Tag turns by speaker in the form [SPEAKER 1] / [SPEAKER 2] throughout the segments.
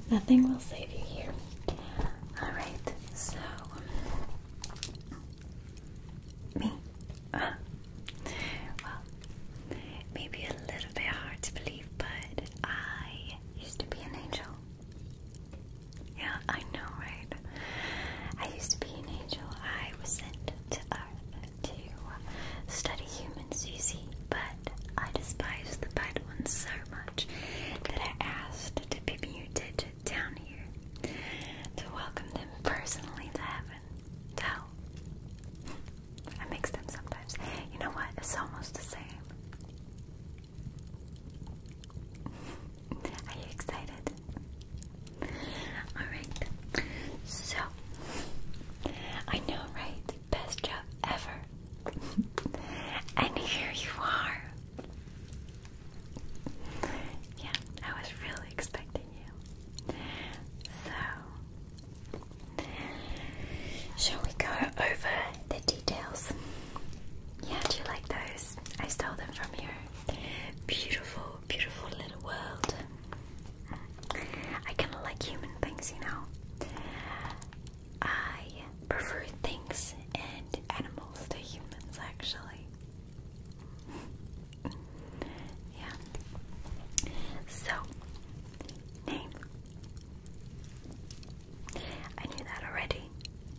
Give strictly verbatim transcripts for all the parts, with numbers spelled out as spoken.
[SPEAKER 1] Nothing will save you here. Alright, so me. Uh, well, maybe a little bit hard to believe, but I used to be an angel. Yeah, I know, right? I used to be an angel. I was sent to Earth to study humans, you see, but I despise the bad ones so much that I asked to be muted down here to welcome them personally to heaven. To hell. I mix them sometimes. You know what? It's almost the same. Are you excited? Alright. So, I know, right? Best job ever. And here you are. Yeah, I was really expecting you. So, shall we go over the details? Yeah, do you like those? I stole them from your beautiful, beautiful little world. I kind of like human things, you know. I prefer things and animals to humans, actually. Yeah. So, name. I knew that already.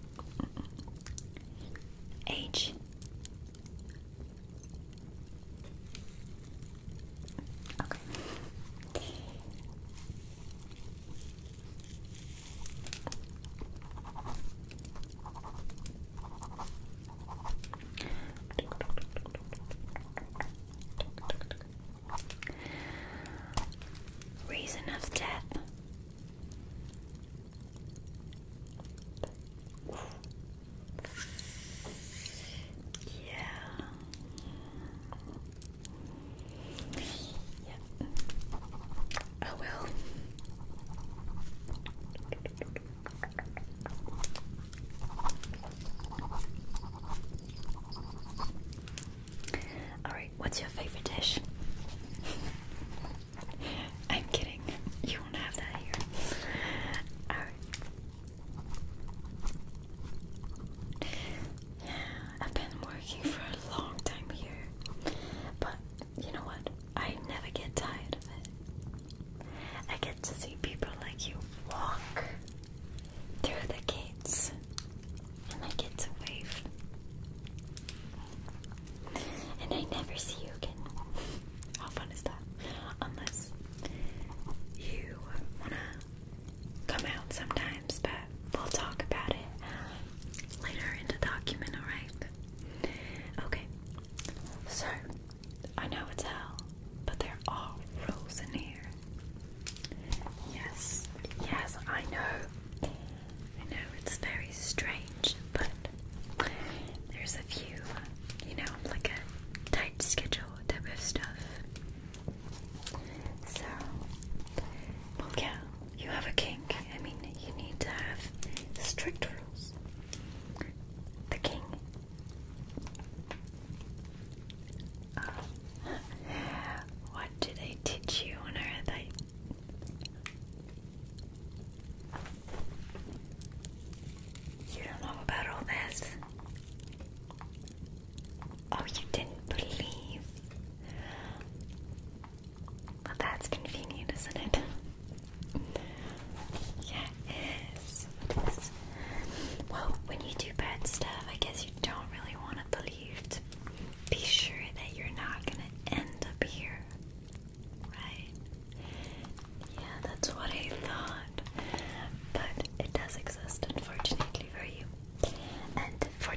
[SPEAKER 1] Age. Okay. Reason of death. Yeah. Yeah. Oh well. Alright, what's your favorite dish? I'm kidding. You won't have that here. Alright. I've been working for a long time here. But you know what? I never get tired of it. I get to see people like you walk through the gates. And I get to wave. And I never see you again. How fun is that? Unless you wanna come out sometimes, but we'll talk about it later in the document, alright? Okay, so I know it's hell, but there are rules in here. Yes, yes, I know. I know it's very strange, but there's a few, you know, like a tight schedule type of stuff. So, well, yeah, you have a kink. I mean, you need to have strict rules. The king. Uh, what do they teach you on Earth? I... You don't know about all this? Oh, you didn't believe? Well, that's convenient, isn't it? Yeah, it is. It is. Well, when you do bad stuff, I guess you don't really want to believe to be sure that you're not gonna end up here. Right? Yeah, that's what I thought. But it does exist, unfortunately, for you. And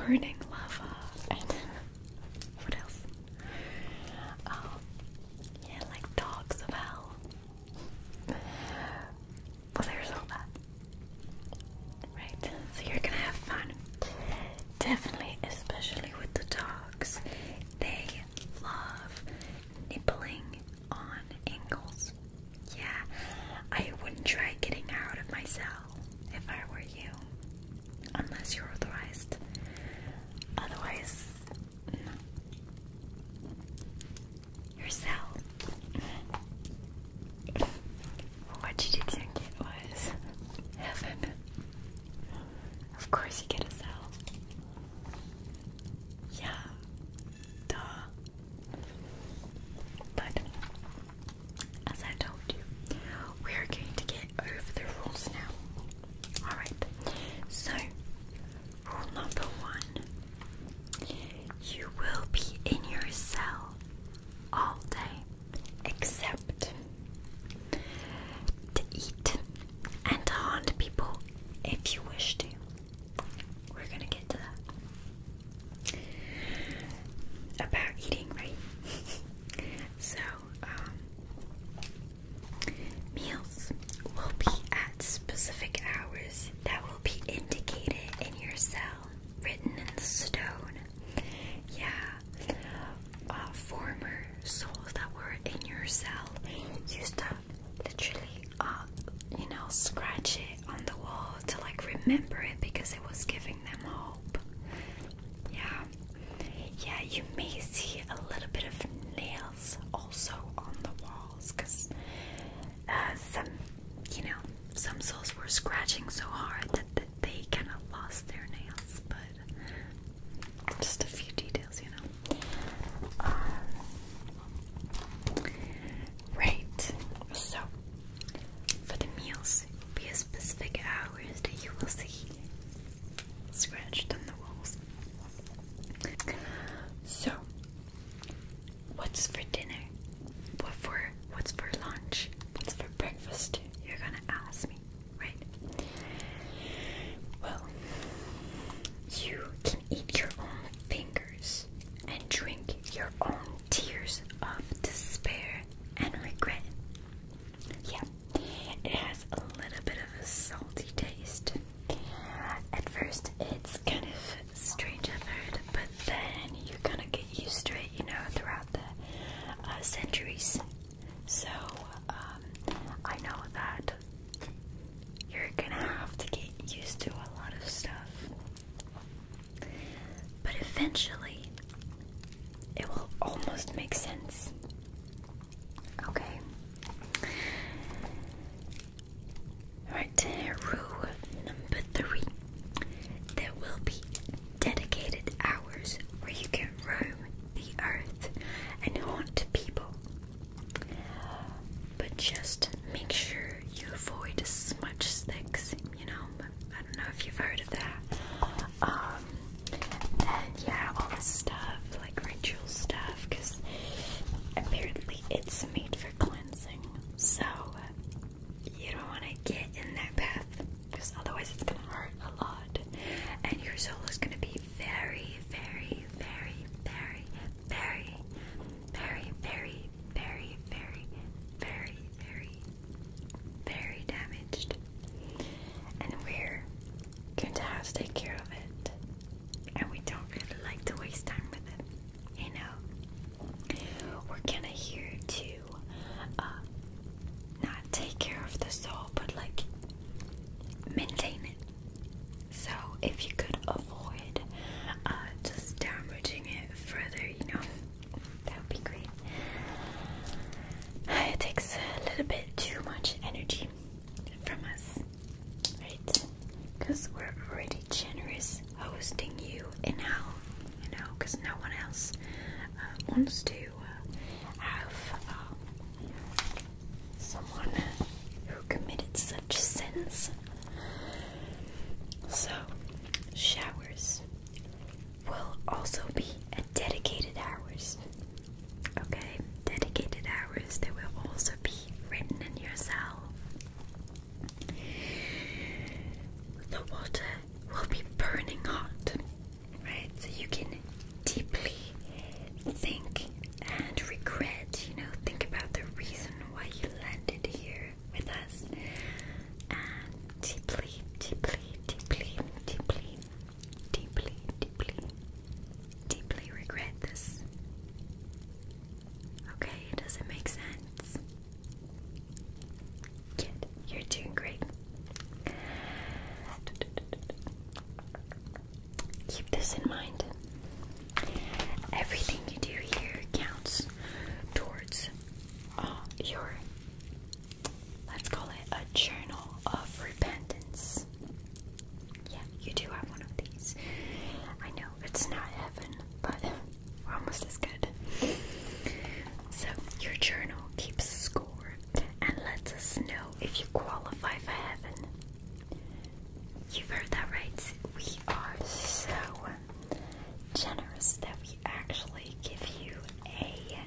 [SPEAKER 1] burning lava and what else? Um, yeah, like dogs of hell. Well, there's all that. Right, so you're gonna have fun. Definitely, especially with the dogs. They love nibbling on ankles. Yeah, I wouldn't try getting out of my cell if I were you. Unless you're authorized. Otherwise, no. Your cell. What did you think it was? Heaven. Of course you get a cell. Yeah. Duh. But, as I told you, we are going to get over the rules now. Alright. So, rule number one. You will be in your cell all day, except to eat and to haunt people if you wish to. We're gonna get to that. About eating, right? So, um, meals will be at specific hours that will be indicated in your cell, written in the stone. Yeah, uh, former souls that were in your cell used to literally, uh, you know, scratch it on the wall to like remember it because it was giving them hope. Yeah, yeah, you may see a little bit of nails also on the walls because uh, some, you know, some souls were scratching so hard that, that they kind of lost their nails, but just a few details, you know. Um, right, so for the meals, it will be a specific hours that you will see scratched on the walls. So, what's for dinner? What for? What's for lunch? What's for breakfast? You're gonna ask me, right? Well, you can eat your own fingers and drink your own tears of despair and regret. Yeah, it has a little bit of a salty taste. At first, it's kind of strange at first, but then you kind of get used to it, you know, throughout the uh, centuries. So, um, I know that you're gonna have to get used to a lot of stuff. But eventually, it will almost make sense. Okay? Alright, rule number three. There will be dedicated hours where you can roam the earth and haunt people. But just make sure you avoid smudge sticks, you know? I don't know if you've heard of that. Um, and yeah, all this stuff, like ritual stuff, because apparently it's made for cleansing. So, you don't want to get in that path, because otherwise it's going to hurt a lot. And your soul is going to be very, very, very, very, very, very, very, very, very, very, very, very damaged. And we're going to have to take care of it. And we don't really like to waste time with it, you know? We're kind of here to uh, not take care of the soul, but like maintain it. So if you could avoid uh, just damaging it further, you know, that would be great. It takes a little bit too much energy from us, right? Because we're already generous hosting you in hell, you know, because no one else uh, wants to uh, have um, someone who committed such sins. So, showers will also be at dedicated hours. Okay, dedicated hours. They will also be written in your cell. The water will be burning hot, right? deeply, deeply, deeply, deeply, deeply, deeply, deeply regret this. Okay, does it make sense? Good, you're doing great. Keep this in mind. Everything you do here counts towards uh, your, let's call it a journal of repentance. Yeah, you do have one of these. I know it's not heaven, but we're almost as good. So your journal keeps score and lets us know if you qualify for heaven. You've heard that right. We are so generous that we actually give you a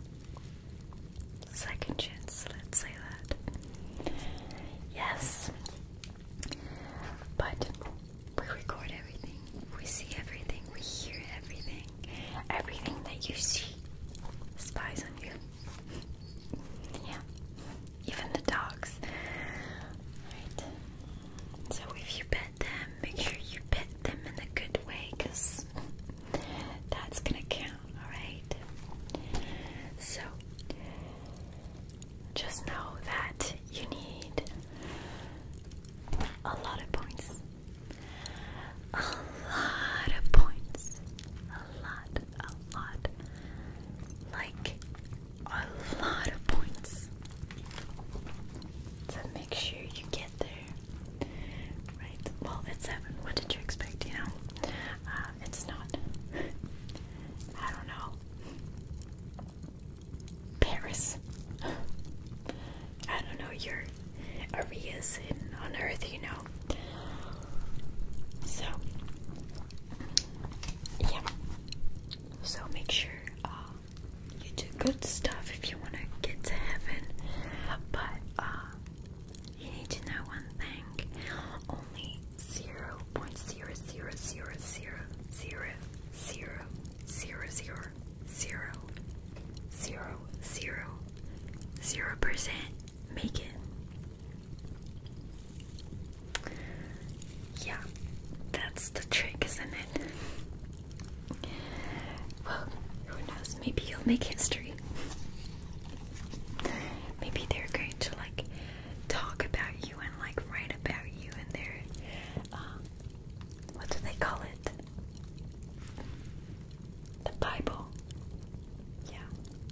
[SPEAKER 1] second chance. Let's say that. Yes. But we record everything. We see everything. We hear everything. Everything that you see spies on you. Yeah. Even the dogs. Right. So if you pet them, make sure you pet them in a good way, because that's gonna count, alright? So just know that you need a lot of points. A lot of points. A lot, a lot. Like a lot of points. To make sure you get there. Right? Well, it's seven. What did you expect, you know? Um, it's not. I don't know. Paris. I don't know your areas in, on Earth, you know. So, yeah. So make sure uh, you do good stuff if you want to get to heaven. But uh, you need to know one thing. Only zero point zero zero zero zero zero zero zero zero zero zero zero zero percent make it. Yeah, that's the trick, isn't it? Well, who knows? Maybe you'll make history. Maybe they're going to like talk about you and like write about you in their um, what do they call it? The Bible. Yeah.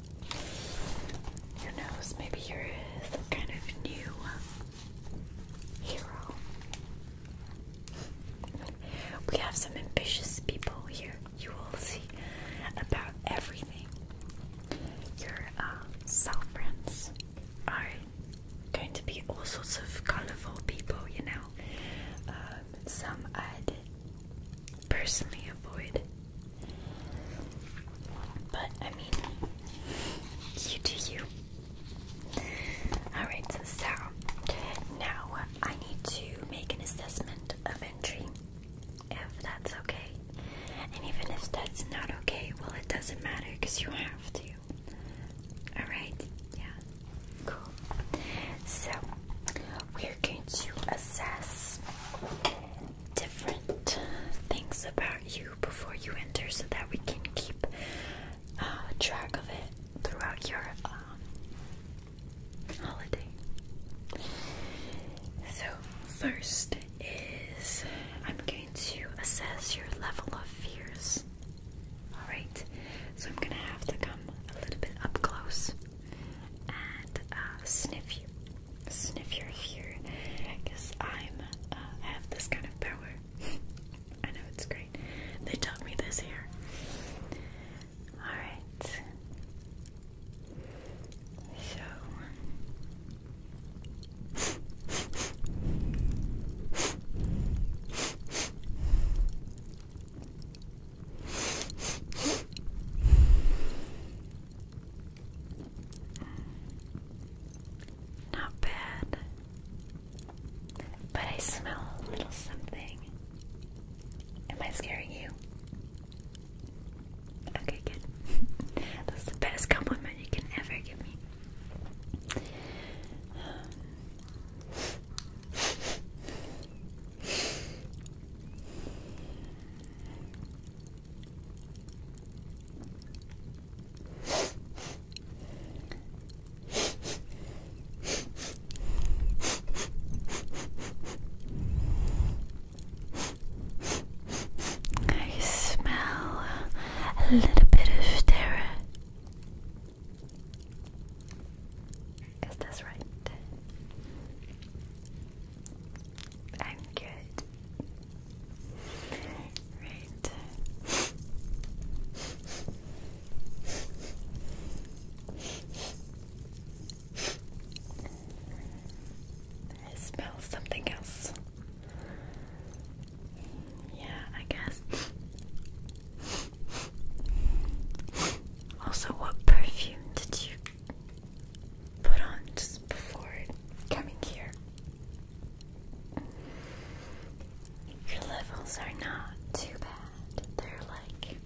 [SPEAKER 1] Who knows? Maybe you're some kind of new hero. We have some ambitious people here. You will see about everything. Your uh, self-friends are going to be all sorts of colorful people, you know. Um, some I'd personally avoid. But, I mean, you do you. Alright, so now I need to make an assessment of entry, if that's okay. And even if that's not okay, well, it doesn't matter because you have to. Alright? Yeah. Cool. So, we're going to assess different things about you before you enter so that we can keep uh, track of it throughout your um, holiday. So, first is I'm going to assess your level of fears. Alright, so I'm gonna have to come a little bit up close and uh, sniff you. Sniff your fear, because I'm, uh, I have this kind of power. I know, it's great. They taught me this here. Alright. So not bad. But I smell a little something. Am I scaring you? Okay, good. That's the best compliment you can ever give me. a little bit of terror. Is this right? I'm good. Right. I smell something else. Yeah, I guess. Also, what perfume did you put on just before coming here? Your levels are not too bad. They're like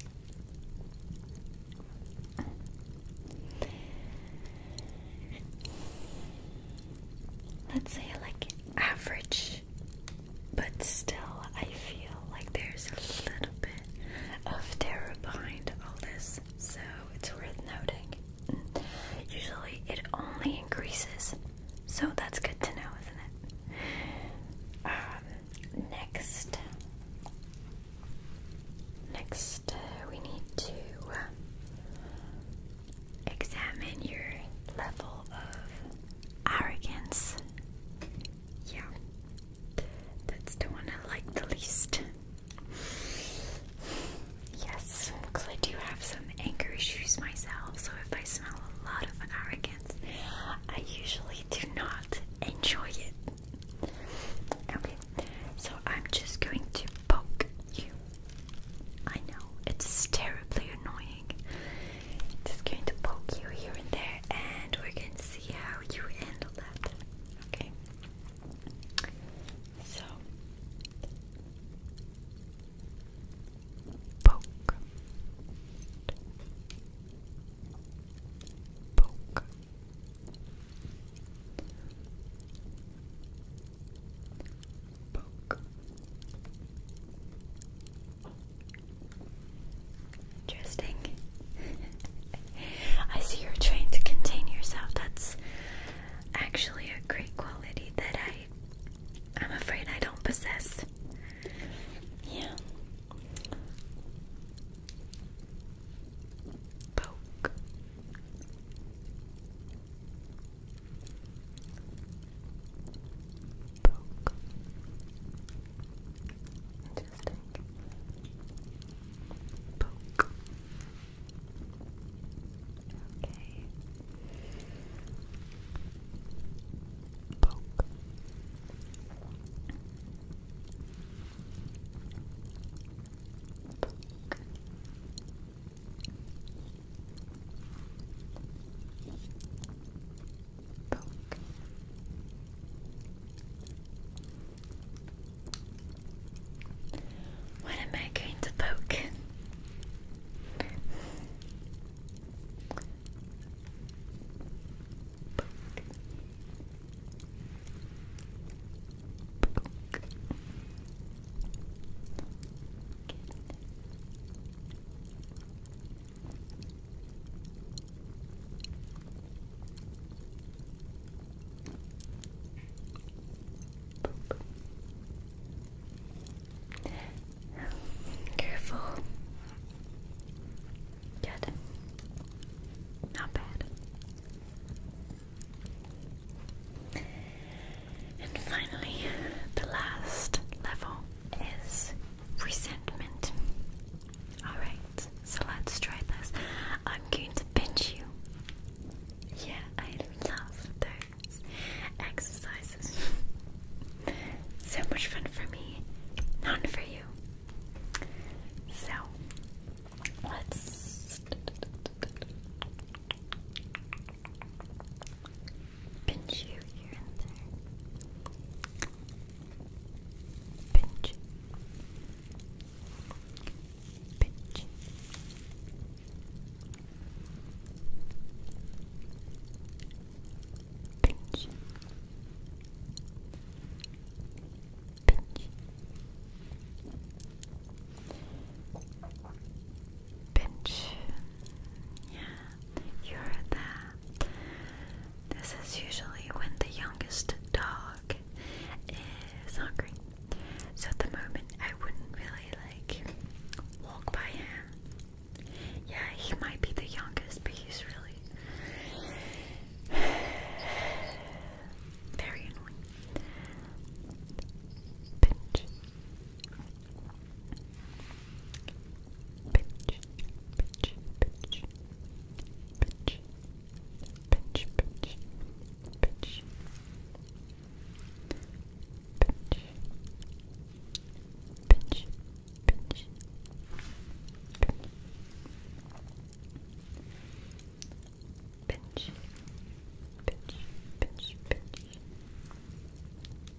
[SPEAKER 1] let's say like average, but still I feel like there's a little bit of terror behind all this, so it's worth noting. Usually it only increases, so that's good to know, isn't it? Um, next, next uh, we need to uh, examine your level of arrogance. Yeah, that's the one I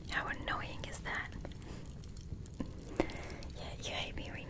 [SPEAKER 1] How annoying is that? Yeah, you hate me right